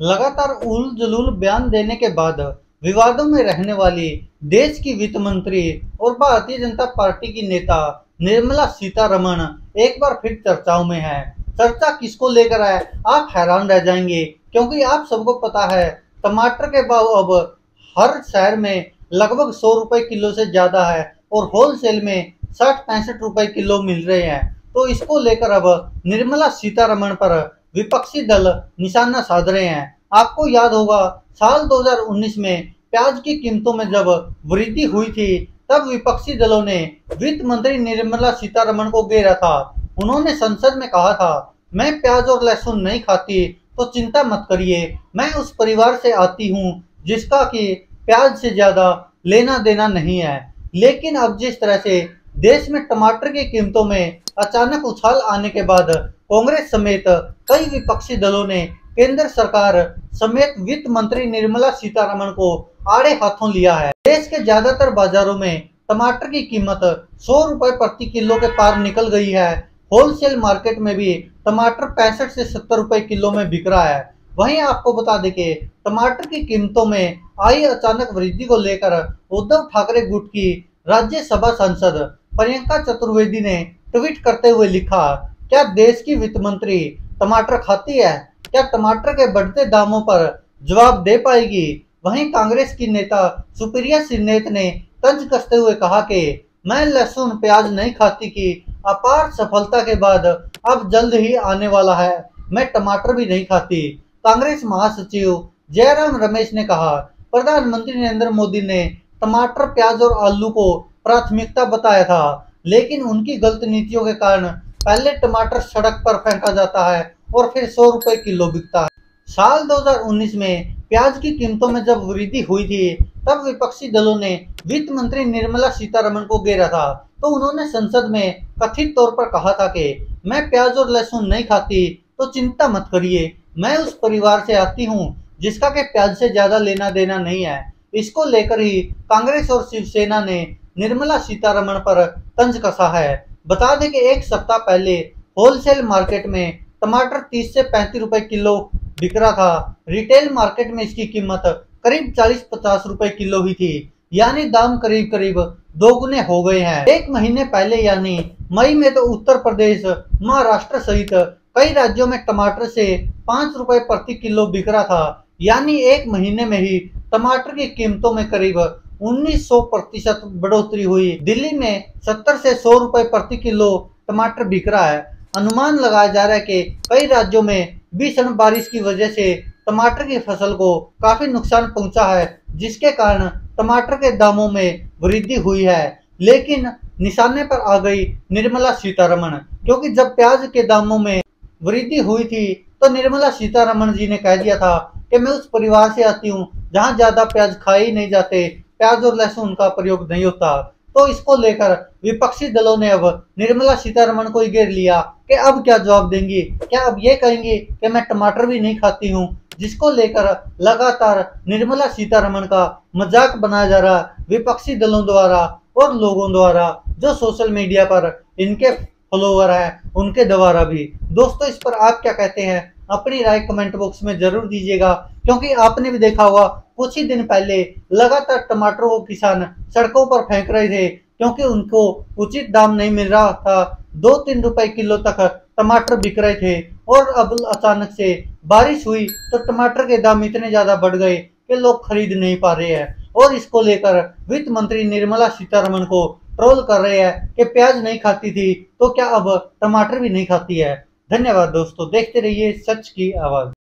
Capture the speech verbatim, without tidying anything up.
लगातार उल जलूल बयान देने के बाद विवादों में रहने वाली देश की वित्त मंत्री और भारतीय जनता पार्टी की नेता निर्मला सीतारमण एक बार फिर चर्चाओं में है। चर्चा किसको लेकर है आप हैरान रह जाएंगे, क्योंकि आप सबको पता है टमाटर के भाव अब हर शहर में लगभग सौ रुपए किलो से ज्यादा है और होलसेल में साठ पैंसठ रुपए किलो मिल रहे हैं। तो इसको लेकर अब निर्मला सीतारमण पर विपक्षी दल निशाना साध रहे हैं। आपको याद होगा साल दो हज़ार उन्नीस में प्याज की कीमतों में जब वृद्धि हुई थी तब विपक्षी दलों ने वित्त मंत्री निर्मला सीतारमण को घेरा था। उन्होंने संसद में कहा था, मैं प्याज और लहसुन नहीं खाती तो चिंता मत करिए, मैं उस परिवार से आती हूँ जिसका कि प्याज से ज्यादा लेना देना नहीं है। लेकिन अब जिस तरह से देश में टमाटर की कीमतों में अचानक उछाल आने के बाद कांग्रेस समेत कई विपक्षी दलों ने केंद्र सरकार समेत वित्त मंत्री निर्मला सीतारमण को आड़े हाथों लिया है। देश के ज्यादातर बाजारों में टमाटर की कीमत सौ रुपए प्रति किलो के पार निकल गई है। होलसेल मार्केट में भी टमाटर पैंसठ से सत्तर रुपए किलो में बिक रहा है। वहीं आपको बता दें कि टमाटर की कीमतों में आई अचानक वृद्धि को लेकर उद्धव ठाकरे गुट की राज्यसभा सांसद प्रियंका चतुर्वेदी ने ट्वीट करते हुए लिखा, क्या देश की वित्त मंत्री टमाटर खाती है? क्या टमाटर के बढ़ते दामों पर जवाब दे पाएगी? वहीं कांग्रेस की नेता सुप्रिया सिन्नेत ने तंज कसते हुए कहा कि मैं लहसुन प्याज नहीं खाती की अपार सफलता के बाद अब जल्द ही आने वाला है, मैं टमाटर भी नहीं खाती। कांग्रेस महासचिव जयराम रमेश ने कहा, प्रधानमंत्री नरेंद्र मोदी ने टमाटर प्याज और आलू को प्राथमिकता बताया था, लेकिन उनकी गलत नीतियों के कारण पहले टमाटर सड़क पर फेंका जाता है और फिर सौ रुपए किलो बिकता है। साल दो हज़ार उन्नीस में प्याज की कीमतों में जब वृद्धि हुई थी तब विपक्षी दलों ने वित्त मंत्री निर्मला सीतारमण को घेरा था। तो उन्होंने संसद में कथित तौर पर कहा था कि मैं प्याज और लहसुन नहीं खाती तो चिंता मत करिए, मैं उस परिवार से आती हूँ जिसका के प्याज से ज्यादा लेना देना नहीं है। इसको लेकर ही कांग्रेस और शिवसेना ने निर्मला सीतारमण पर तंज कसा है। बता दें कि एक सप्ताह पहले होलसेल मार्केट में टमाटर तीस से पैंतीस रुपए किलो बिक रहा था। रिटेल मार्केट में इसकी कीमत करीब चालीस पचास रुपए किलो ही थी, यानी दाम करीब करीब दोगुने हो गए हैं। एक महीने पहले यानी मई में तो उत्तर प्रदेश, महाराष्ट्र सहित कई राज्यों में टमाटर से पाँच रुपए प्रति किलो बिक रहा था, यानी एक महीने में ही टमाटर की कीमतों में करीब उन्नीस सौ प्रतिशत बढ़ोतरी हुई। दिल्ली में सत्तर से सौ रुपए प्रति किलो टमाटर बिक रहा है। अनुमान लगाया जा रहा है कि कई राज्यों में भीषण बारिश की वजह से टमाटर की फसल को काफी नुकसान पहुंचा है, जिसके कारण टमाटर के दामों में वृद्धि हुई है। लेकिन निशाने पर आ गई निर्मला सीतारमण, क्योंकि जब प्याज के दामों में वृद्धि हुई थी तो निर्मला सीतारमण जी ने कह दिया था कि मैं उस परिवार से आती हूँ जहाँ ज्यादा प्याज खाए ही नहीं जाते, प्याज और लहसुन का प्रयोग नहीं होता। तो इसको लेकर विपक्षी दलों ने अब निर्मला सीतारमण को ही घेर लिया कि अब क्या जवाब देंगी, क्या अब ये कहेंगी कि मैं टमाटर भी नहीं खाती हूँ, जिसको लेकर लगातार निर्मला सीतारमण का मजाक बनाया जा रहा विपक्षी दलों द्वारा और लोगों द्वारा जो सोशल मीडिया पर इनके फॉलोवर है उनके द्वारा भी। दोस्तों, इस पर आप क्या कहते हैं? अपनी राय कमेंट बॉक्स में जरूर दीजिएगा, क्योंकि आपने भी देखा होगा कुछ ही दिन पहले लगातार टमाटरों को किसान सड़कों पर फेंक रहे थे, क्योंकि उनको उचित दाम नहीं मिल रहा था। दो तीन रुपए किलो तक टमाटर बिक रहे थे और अब अचानक से बारिश हुई तो टमाटर के दाम इतने ज्यादा बढ़ गए कि लोग खरीद नहीं पा रहे हैं। और इसको लेकर वित्त मंत्री निर्मला सीतारमण को ट्रोल कर रहे हैं कि प्याज नहीं खाती थी तो क्या अब टमाटर भी नहीं खाती है। धन्यवाद दोस्तों, देखते रहिए सच की आवाज।